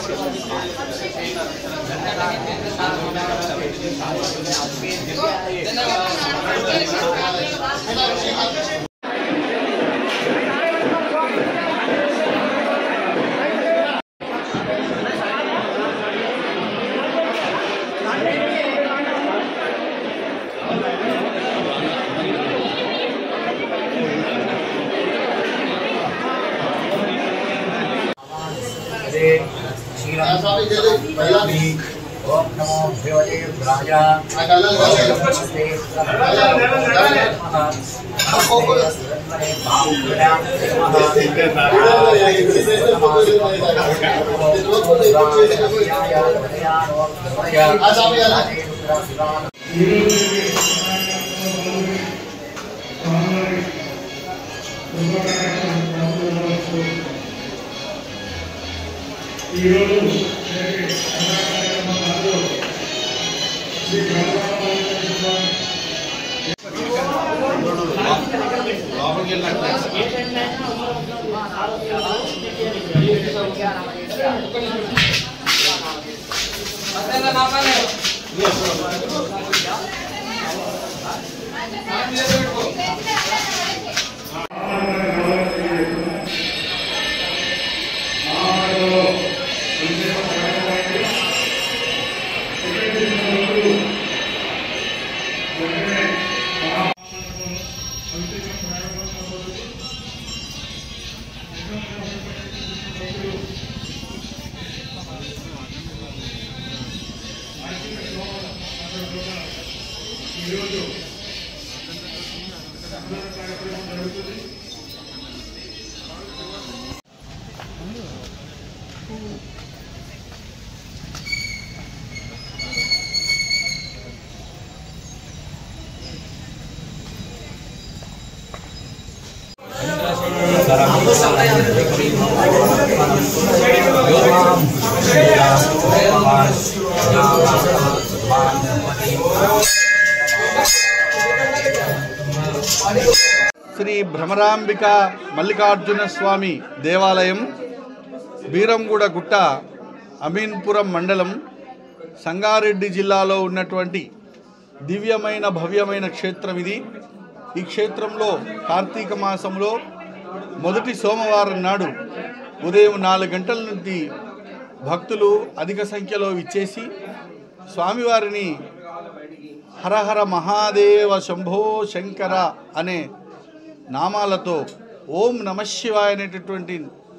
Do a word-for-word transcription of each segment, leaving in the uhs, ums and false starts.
ओम नमो भगवते राजा శ్రీ భ్రమరాంబిక మల్లికార్జున స్వామి దేవాలయం బీరంగూడ గుట్ట అమీన్పురం మండలం సంగారెడ్డి జిల్లాలో ఉన్నటువంటి దివ్యమైన భవ్యమైన క్షేత్రం ఇది। ఈ క్షేత్రంలో కార్తీక మాసంలో మొదటి సోమవారం నాడు ఉదయం నాలుగు గంటల నుండి భక్తులు అధిక సంఖ్యలో విచ్చేసి స్వామివారిని హరహర మహాదేవ శంభో శంకర అనే నామాలతో ఓం నమశివాయ అనేటటువంటి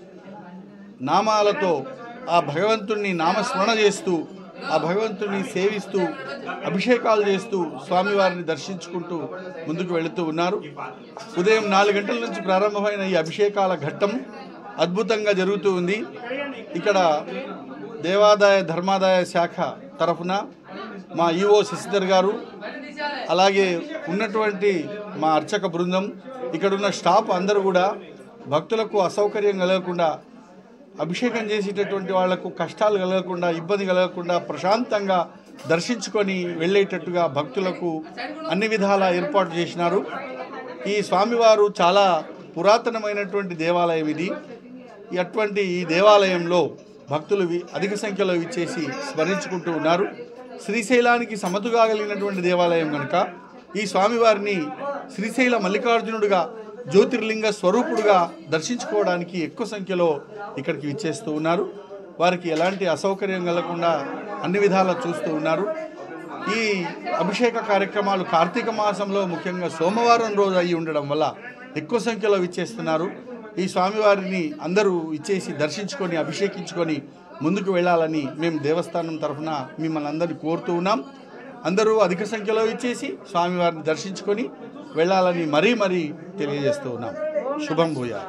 నామాలతో ఆ భగవంతుణ్ణి నామస్మరణ చేస్తూ ఆ భగవంతుని సేవిస్తూ అభిషేకాలు చేస్తూ స్వామివారిని దర్శించుకుంటూ ముందుకు వెళుతూ ఉన్నారు। ఉదయం నాలుగు గంటల నుంచి ప్రారంభమైన ఈ అభిషేకాల ఘట్టం అద్భుతంగా జరుగుతూ ఉంది। ఇక్కడ దేవాదాయ ధర్మాదాయ శాఖ తరఫున మా ఈవో శశిధర్ గారు అలాగే ఉన్నటువంటి మా అర్చక బృందం ఇక్కడ ఉన్న స్టాఫ్ అందరూ కూడా భక్తులకు అసౌకర్యం కలగకుండా అభిషేకం చేసేటటువంటి వాళ్లకు కష్టాలు కలగకుండా ఇబ్బంది కలగకుండా ప్రశాంతంగా దర్శించుకొని వెళ్ళేటట్టుగా భక్తులకు అన్ని విధాల ఏర్పాటు చేసినారు। ఈ స్వామివారు చాలా పురాతనమైనటువంటి దేవాలయం ఇది। అటువంటి ఈ దేవాలయంలో భక్తులు అధిక సంఖ్యలో విచ్చేసి స్మరించుకుంటూ ఉన్నారు। శ్రీశైలానికి సమతుగా కలిగినటువంటి దేవాలయం కనుక ఈ స్వామివారిని శ్రీశైల మల్లికార్జునుడిగా జ్యోతిర్లింగ స్వరూపుడుగా దర్శించుకోవడానికి ఎక్కువ సంఖ్యలో ఇక్కడికి విచ్చేస్తూ ఉన్నారు। వారికి ఎలాంటి అసౌకర్యం కలగకుండా అన్ని విధాలా చూస్తూ ఉన్నారు। ఈ అభిషేక కార్యక్రమాలు కార్తీక మాసంలో ముఖ్యంగా సోమవారం రోజు అయి ఉండడం వల్ల ఎక్కువ సంఖ్యలో విచ్చేస్తున్నారు। ఈ స్వామివారిని అందరూ ఇచ్చేసి దర్శించుకొని అభిషేకించుకొని ముందుకు వెళ్ళాలని మేము దేవస్థానం తరఫున మిమ్మల్ని అందరినీ కోరుతూ ఉన్నాం। అందరూ అధిక సంఖ్యలో ఇచ్చేసి స్వామివారిని దర్శించుకొని వెళ్ళాలని మరీ మరీ తెలియజేస్తూ ఉన్నాం। శుభం భూయా।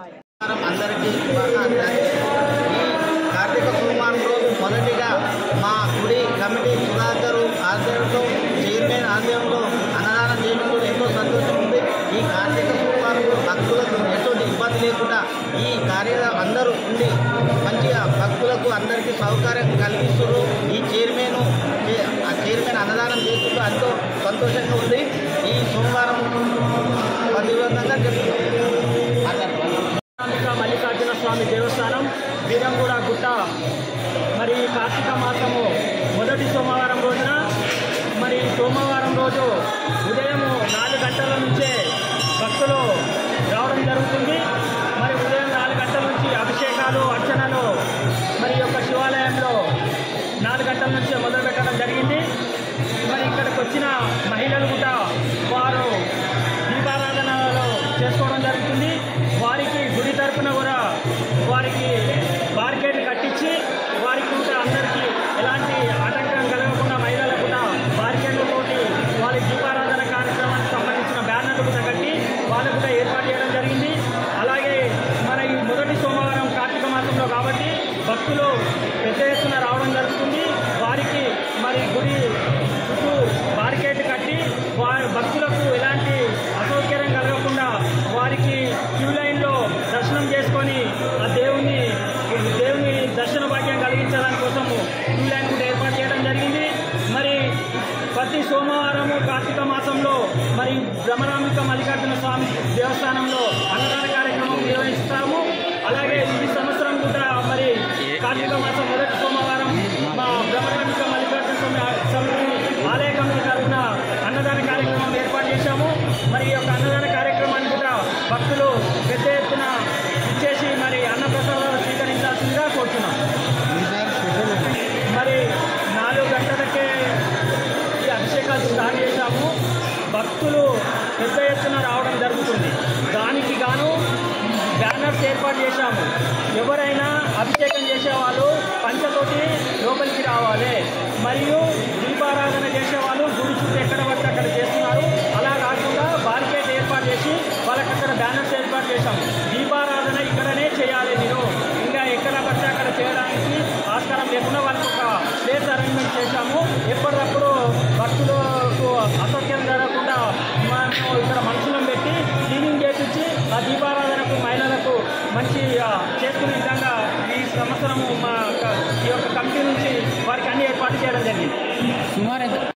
కార్తీక సోమవారంలో మొదటిగా మా గుడి కమిటీ సుధాకరు ఆధ్వర్యంలో చైర్మన్ ఆధ్వర్యంలో అన్నదానం చేయడంలో ఎంతో సంతోషం ఉంది। ఈ కార్తీక సోమవారంలో భక్తులకు ఎటువంటి ఇబ్బంది లేకుండా ఈ కార్యం అందరూ ఉండి మంచిగా భక్తులకు అందరికీ సౌకర్యం కలిగిస్తూ ఈ చైర్మన్ ఆ చైర్మన్ అన్నదానం చేస్తూ ఎంతో సంతోషంగా ఉంది। ఈ సోమవారం పదివంతంగా జరుగుతుంది। మల్లికార్జున స్వామి దేవస్థానం బీరంగూడ గుట్ట మరి కార్తీక మాసము మొదటి సోమవారం రోజున మరి సోమవారం రోజు ఉదయం నాలుగు గంటల నుంచే భక్తులు రావడం జరుగుతుంది. మరి ఉదయం నాలుగు గంటల నుంచి అభిషేకాలు అర్చనలు మరి యొక్క శివాలయంలో నాలుగు గంటల నుంచే మొదలు పెట్టడం జరిగింది. మరి ఇక్కడికి వచ్చిన మహిళలు కూడా వారు దీపారాధనలో చేసుకోవడం జరుగుతుంది. వారికి గుడి తరపున కూడా వారికి బార్కెట్ కట్టించి వారికి కూడా అందరికీ ఎలాంటి ఆటంకం కలగకుండా మహిళలకు కూడా బార్కెట్లతోటి వాళ్ళ దీపారాధన కార్యక్రమానికి సంబంధించిన బ్యానర్లు కూడా కట్టి వాళ్ళకు కూడా ఏర్పాటు చేయడం జరిగింది. అలాగే మన ఈ మొదటి సోమవారం కార్తీక మాసంలో కాబట్టి భక్తులు పెద్ద ఎత్తున రావడం జరుగుతుంది. వారికి మరి గుడి చుట్టూ బార్కెట్ కట్టి వారి భక్తులకు ఎలాంటి అసౌకర్యం కలగకుండా వారికి క్యూ లైన్లో దర్శనం చేసుకొని ఆ దేవుని దేవుని దర్శన భాగ్యం కలిగించడానికి కోసము క్యూ లైన్ కూడా ఏర్పాటు చేయడం జరిగింది. మరి ప్రతి సోమవారము కార్తీక మాసంలో మరి బ్రహ్మరాంబిక మల్లికార్జున స్వామి దేవస్థానంలో అన్నదాన కార్యక్రమం నిర్వహిస్తాము. అలాగే ఈ సంవత్సరం కూడా మరి కార్తీక మాసం మొదటి సోమవారం మా బ్రహ్మరాంబిక మల్లికార్జున స్వామి సమితి ఆలయ కమిటీ తరఫున అన్నదాన కార్యక్రమం ఏర్పాటు చేశాము. మరి ఈ యొక్క అన్నదాన కార్యక్రమాన్ని కూడా భక్తులు పెద్ద ఎత్తున ఇచ్చేసి మరి అన్నప్రసాదాలు స్వీకరించాల్సిందిగా కోరుతున్నాం. మరి నాలుగు గంటలకే ఈ అభిషేకాలు స్టార్ట్ చేశాము. భక్తులు పెద్ద ఎత్తున రావడం జరుగుతుంది. దానికి గాను బ్యానర్స్ ఏర్పాటు చేశాము. ఎవరైనా అభిషేకం చేసేవాళ్ళు పంచతోటి లోపలికి రావాలి. మరియు దీపారాధన చేసేవాళ్ళు గుడి చుట్టూ ఎక్కడ పడితే అక్కడ చేస్తున్నారు. అలా కాకుండా బార్కెట్ ఏర్పాటు చేసి వాళ్ళకి అక్కడ బ్యానర్స్ ఏర్పాటు చేశాము. దీపారాధన ఇక్కడనే చేయాలి, మీరు ఇంకా ఎక్కడ పడితే అక్కడ చేయడానికి ఆస్కారం లేకుండా వాళ్ళకి ఒక ప్లేస్ అరేంజ్మెంట్ చేశాము. ఎప్పటికప్పుడు భక్తులకు అసౌక్యం జరగకుండా మనం ఇక్కడ మనుషులను పెట్టి క్లీనింగ్ చేపించి ఆ దీపారాధనకు మహిళలకు మంచి చేసుకునే విధంగా ఈ సంవత్సరము మా ఈ యొక్క కమిటీ నుంచి వారికి అన్ని ఏర్పాటు చేయడం జరిగింది.